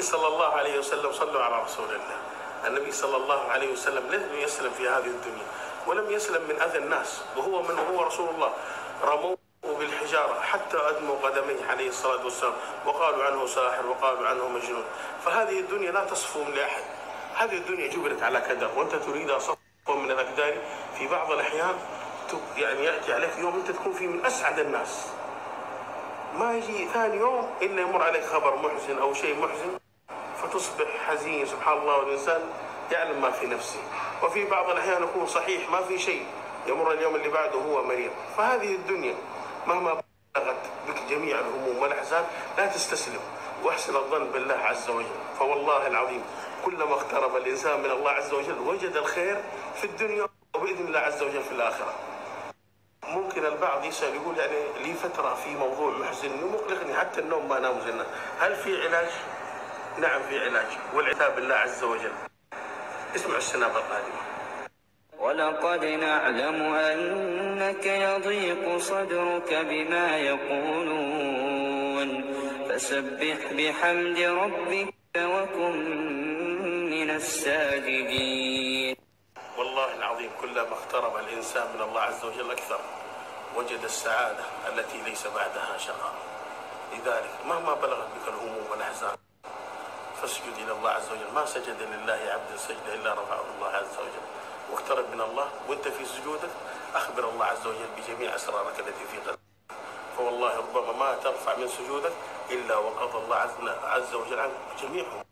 صلى الله عليه وسلم، صلوا على رسول الله، النبي صلى الله عليه وسلم لم يسلم في هذه الدنيا ولم يسلم من أذى الناس، وهو من هو رسول الله. رموه بالحجارة حتى أدموا قدميه عليه الصلاة والسلام، وقالوا عنه ساحر وقالوا عنه مجنون. فهذه الدنيا لا تصفو من لأحد، هذه الدنيا جبلت على كدر، وأنت تريد صفو من الأقدار. في بعض الأحيان يعني يأتي عليك يوم أنت تكون فيه من أسعد الناس، ما يجي ثاني يوم إلا يمر عليك خبر محزن أو شيء محزن فتصبح حزين. سبحان الله، والإنسان يعلم ما في نفسه. وفي بعض الأحيان يكون صحيح ما في شيء، يمر اليوم اللي بعده هو مريض. فهذه الدنيا مهما بلغت بك جميع الهموم والأحزان لا تستسلم، واحسن الظن بالله عز وجل. فوالله العظيم كلما اقترب الإنسان من الله عز وجل وجد الخير في الدنيا وبإذن الله عز وجل في الآخرة. ممكن البعض يسأل يقول يعني لي فترة في موضوع محزنني ومقلقني حتى النوم ما نام زلنا، هل في علاج؟ نعم في علاج، والعتاب بالله عز وجل. اسمعوا السنابة القادمة. ولقد نعلم أنك يضيق صدرك بما يقولون فسبح بحمد ربك وكن من الساجدين. والله العظيم كلما اقترب الإنسان من الله عز وجل أكثر وجد السعادة التي ليس بعدها شقاء. لذلك مهما بلغت بك الهموم والأحزان فاسجد إلى الله عز وجل. ما سجد لله عبد سجد إلا رفعه الله عز وجل. واقترب من الله وانت في سجودك أخبر الله عز وجل بجميع أسرارك التي في قلبك. فوالله ربما ما ترفع من سجودك إلا وقضى الله عز وجل عنك جميعهم.